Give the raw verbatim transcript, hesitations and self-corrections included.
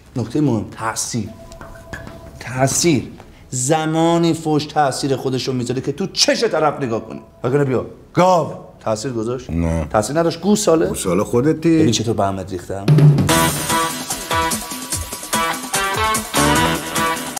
نکته مهم تاثیر. تاثیر زمانی فوش تاثیر خودش رو میذاره که تو چش طرف نگاه کنی. وگرنه بیا گاو تاثیر گذاشت؟ نه تاثیر نداشت. گوساله گوساله خودتی. ببین چطور به احمد ریختم.